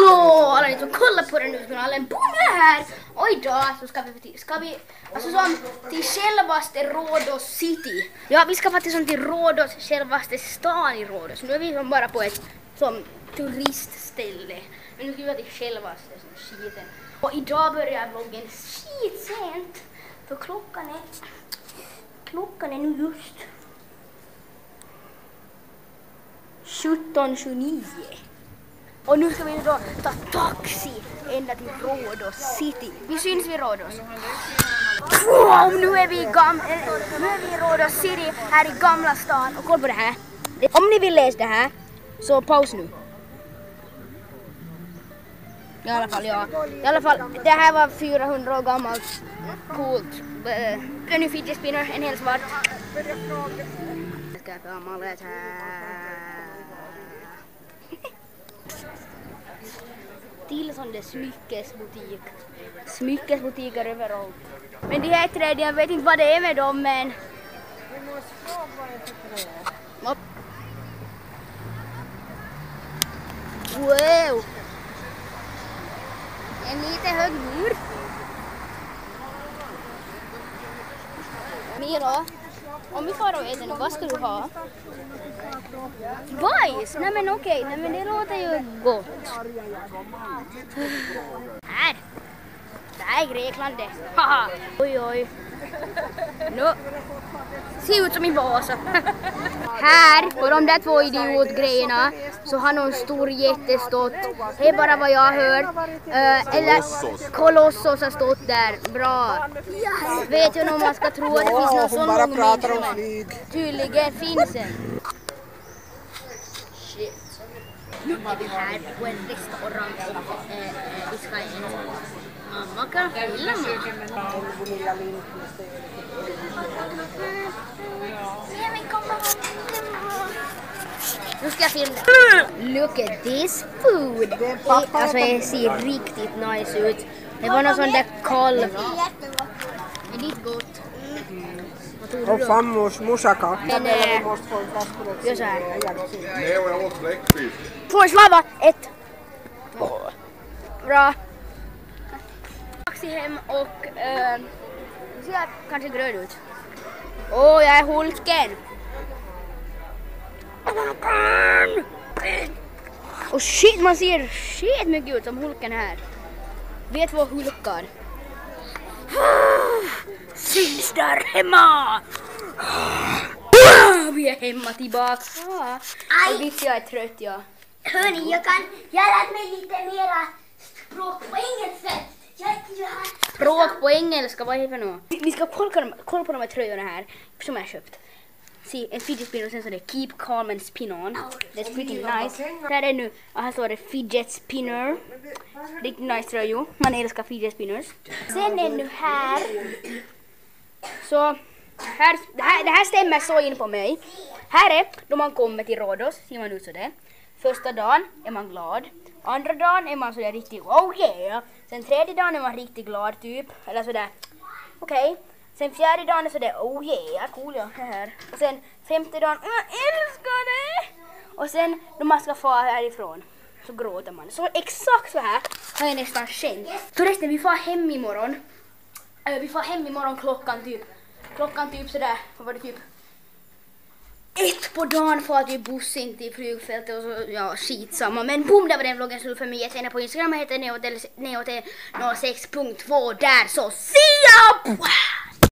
Hallå alla ni som kollar på den nu kanalen. Boom här! Och idag så ska vi alltså som till självaste Rhodos City. Ja, vi ska faktiskt som till Rhodos, självaste stan i Rhodos. Nu är vi som bara på ett som turistställe. Men nu ska vi vara till självaste som skiten. Och idag börjar vloggen skitsent. För klockan är nu just 17:29. Och nu ska vi då ta taxi ända till Rhodos City. Vi syns vid Rhodos. Wow, nu är vi i Rhodos City här i Gamla stan. Och kolla på det här. Om ni vill läsa det här så paus nu. I alla fall, det här var 400 år gammalt. Coolt. En ny fidget spinner, en hel svart. Jag ska ta målet här. Till sån där smyckesbutiker överallt. Men de här träden, jag vet inte vad det är med dem, men... Wow! En lite hög mur. Mira, om vi får och äter nu, vad ska du ha? Bajs? Nej men okej, nej men det låter ju gott. Här! Det här är Grekland det. Haha! Oj oj. Nu. Ser ut som i Vasa. Här på de där två idiotgrejerna så har någon stor jätte stått. Det är bara vad jag har hört. Eller Kolossos har stått där. Bra. Vet ju om man ska tro att det finns någon sån lång minst. Tydligen finns en. Shit. Nu är vi här på en restaurang i Skyen. Mamma kan filma. Nu ska jag filma. Look at this food. Alltså det ser riktigt nice ut. Det var någon sån där kalv. Det är lite gott. Och farmors moussaka. Men gör så här. Får en slava. 1, 2. Bra. Taxi hem och ser jag kanske grön ut. Åh, jag är Hulken. Och shit, man ser shit mycket ut som Hulken här. Vet vad Hulkar? Syns där hemma! Vi är hemma tillbaka. Och visst jag är trött, ja. Hörni, jag har lärt mig lite mera språk på engelska. Språk på engelska, vad är det för något? Vi ska kolla på de här tröjorna här som jag har köpt. Se, en fidget spinner och sen så det Keep Calm and Spin On. That's pretty nice. Där är nu, och här står det Fidget Spinner. Riktigt nice tröjor. Man älskar fidget spinners. Sen är nu här. Så, det här stämmer så in på mig. Här är då man kommer till Rhodos, ser man ut så där. Första dagen är man glad. Andra dagen är man sådär riktigt oh yeah. Sen tredje dagen är man riktigt glad typ. Eller sådär okej. Sen fjärde dagen är sådär oh yeah, cool ja, här. Och sen femte dagen, jag älskar det! Och sen när man ska få härifrån så gråter man. Så exakt så här har jag nästan känt. Förresten, vi får hem imorgon. Vi får hem imorgon klockan typ sådär, vad var det typ? 1 på dagen för att vi buss in till flygfältet och så, ja, skitsamma. Men boom, där var den vloggen slut för mig. Jag ser på Instagram och heter neotel06.2 där, så see ya!